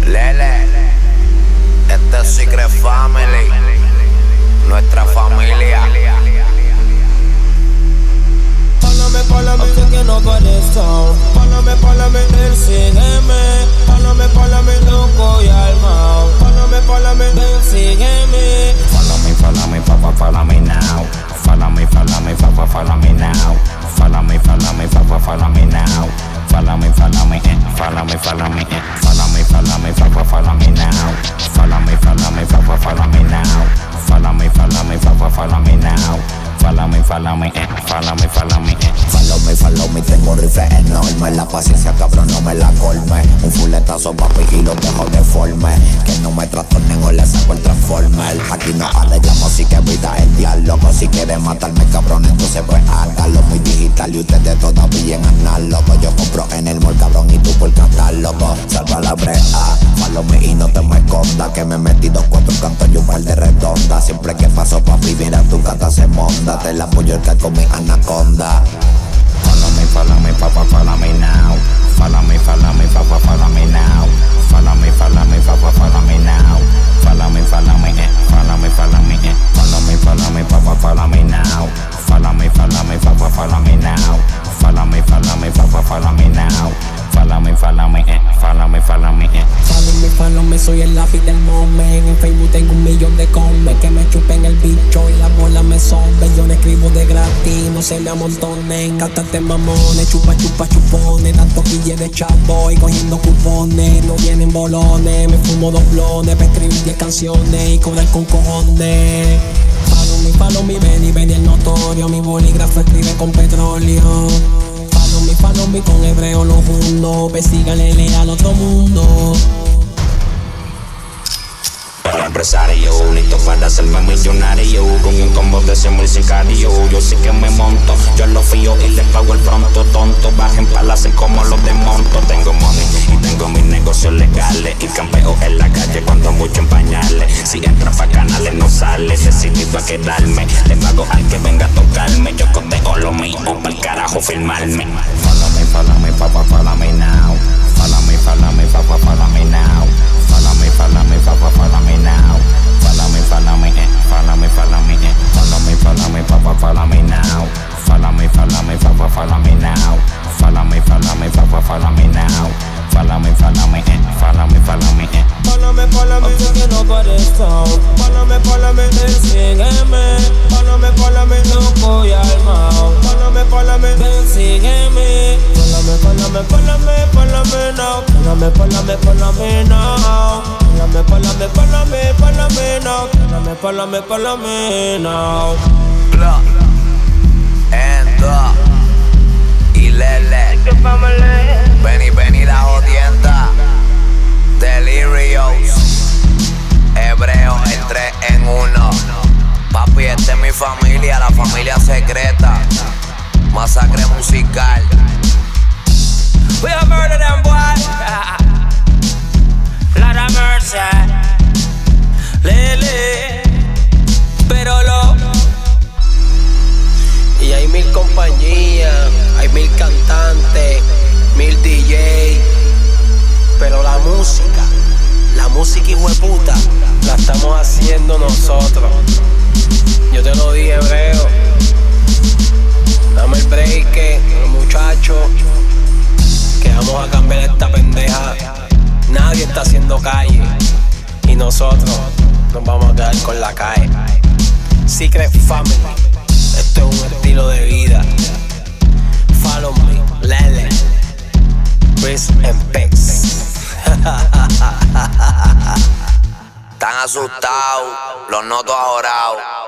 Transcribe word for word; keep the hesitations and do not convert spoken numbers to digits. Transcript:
Lele, este es Secret Family, nuestra familia. Pálame, pálame, que no pare sound. Pálame, pálame, él sígueme. Pálame, pálame, loco y alma. Pálame, pálame, él sígueme. Follow me, follow me, follow, follow me now. Follow me, follow me, follow, follow me now. Follow me, follow me, follow, follow me now. Follow me, follow me, eh. Follow me, follow me, eh. Follow me, follow me, follow, follow me now. Follow me, follow me, follow, follow me now. Follow me, follow me, follow, follow me now. Follow me, follow me, eh. Follow me, follow me, eh. Follow me, follow me, tengo un rifle enorme. La paciencia, cabrón, no me la colme. Un fuletazo, papi, y lo dejo deforme. Que no me trastornen o le saco el transformer. Aquí no arreglamos, sí que vida es diálogo. Si quieres matarme, cabrón, entonces pues hágalo. Muy digital y ustedes todavía en análogo. Yo compro en el mall, cabrón, y tú por catálogo. Salva la brea, follow me y no te me esconda. Que me metí dos, cuatro cantos y un par de redondas. Siempre que paso, papi, mira tu cata se monda. Te la apoyo el con mi anaconda. Follow me, follow me, follow, follow me now. Follow me, follow me, follow, follow me now. Follow me, follow me, follow, follow me now. Follow me, follow me, eh. Follow me, follow me, eh. Follow me, follow me, follow, follow me now. Follow me, follow me, follow, follow me now. Follow me, follow me, follow, follow me now. Follow me, follow me, eh. Follow me, follow me, eh. Follow me, follow me, soy el lápiz del moment. En Facebook tengo un millón de comes. Que me chupen el bicho y las bolas me soben. Yo no escribo de gratis, no se me amontonen. Cántate mamones, chupa, chupa, chupones. Tanto quille de chavo y cogiendo cupones. No vienen bolones, me fumo dos blones. Pa' escribir diez canciones y cobrar con cojones. Follow me, follow me, ven y ven el notorio. Mi bolígrafo escribe con petróleo. Follow me, follow me, con hebreo lo jundo. Persígale, lea al otro mundo. Para empresario, listo para hacerme millonario. Con un combo de cien mil sicarios. Yo sí que me monto, yo lo fío y les pago el pronto. Tonto, bajen para hacer como los desmonto. Tengo money y tengo mis negocios legales. Y campeo en la calle cuando mucho en pañales. Si entra pa' canales no sale, decidido a quedarme. Le pago al que venga a tocarme. Yo codeo lo mío, pa'l carajo firmarme. Follow me, follow me, follow, follow me now. Follow me, follow me, follow, follow me now. Follow me, follow me, follow, follow me now. Follow me, follow me, eh. Follow me, follow me, eh. Follow me, follow me, follow, follow me now. Follow me, follow me, follow, follow me now. Follow me, follow me, follow, follow me now. Follow me, follow me, eh. Follow me, follow me, eh. Pálame, pálame, que no pare sound. Pálame, pálame, él sígueme. Pálame, pálame, loco y alma. Pálame, pálame, él sígueme. Pálame, pálame, pálame, pálame now. Pálame, pálame, pálame now. Pálame, pálame, pálame, pálame now. Pálame, pálame, pálame now. Blah, Endo y Lele. Benny, Benny la jodienda. Delirios. Hebreo, el tres en uno. Papi, esta es mi familia, la familia secreta. Masacre musical. We have murder them, boy. Lot of mercy. Lele. Pero lo. Y hay mil compañías, hay mil cantantes, mil D J. Pero la música, la música hijueputa, la estamos haciendo nosotros. Yo te lo dije, hebreo. Dame el break, muchacho, que vamos a cambiar esta pendeja. Nadie está haciendo calle y nosotros nos vamos a quedar con la calle. Secret Family, esto es un estilo de vida. Follow me, Lele, Chris and Pex. Están asustados, los noto ajorados.